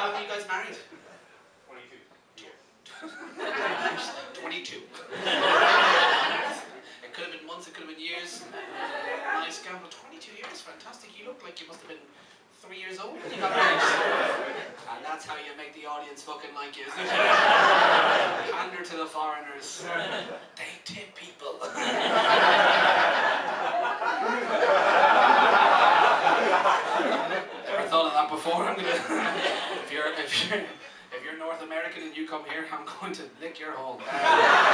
How long are you guys married? 22 years. 22. It could have been months, it could have been years. Nice gamble. 22 years, fantastic. You look like you must have been 3 years old when you got married. And that's how you make the audience fucking like you, isn't it? Pander to the foreigners. They tip people. Never thought of that before. I'm gonna. If you're North American and you come here, I'm going to lick your hole.